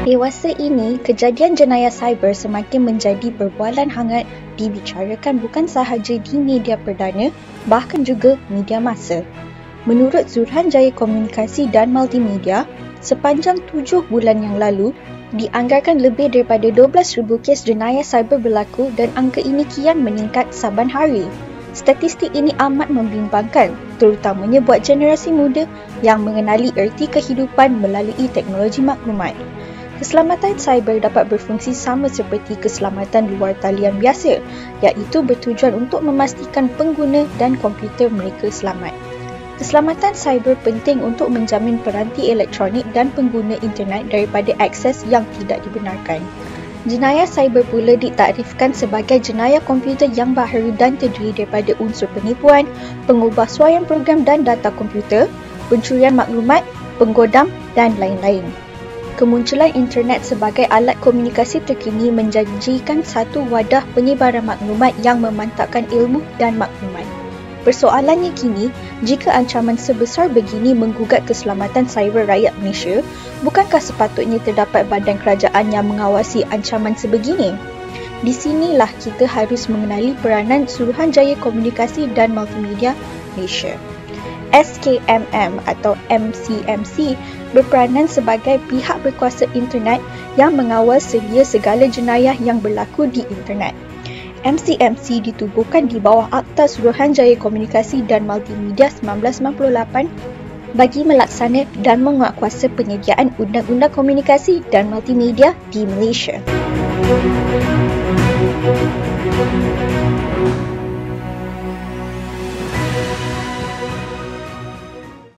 Dewasa ini, kejadian jenayah cyber semakin menjadi perbualan hangat dibicarakan bukan sahaja di media perdana, bahkan juga media massa. Menurut Suruhanjaya Komunikasi dan Multimedia, sepanjang 7 bulan yang lalu, dianggarkan lebih daripada 12,000 kes jenayah cyber berlaku dan angka ini kian meningkat saban hari. Statistik ini amat membimbangkan, terutamanya buat generasi muda yang mengenali erti kehidupan melalui teknologi maklumat. Keselamatan cyber dapat berfungsi sama seperti keselamatan luar talian biasa, iaitu bertujuan untuk memastikan pengguna dan komputer mereka selamat. Keselamatan cyber penting untuk menjamin peranti elektronik dan pengguna internet daripada akses yang tidak dibenarkan. Jenayah cyber pula ditaktifkan sebagai jenayah komputer yang baharu dan terdiri daripada unsur penipuan, pengubahsuaian program dan data komputer, pencurian maklumat, penggodam dan lain-lain. Kemunculan internet sebagai alat komunikasi terkini menjanjikan satu wadah penyebaran maklumat yang memantapkan ilmu dan maklumat. Persoalannya kini, jika ancaman sebesar begini menggugat keselamatan cyber rakyat Malaysia, bukankah sepatutnya terdapat badan kerajaan yang mengawasi ancaman sebegini? Di sinilah kita harus mengenali peranan Suruhanjaya Komunikasi dan Multimedia Malaysia. SKMM atau MCMC berperanan sebagai pihak berkuasa internet yang mengawal selia segala jenayah yang berlaku di internet. MCMC ditubuhkan di bawah Akta Suruhanjaya Komunikasi dan Multimedia 1998 bagi melaksana dan menguatkuasa penyediaan undang-undang komunikasi dan multimedia di Malaysia.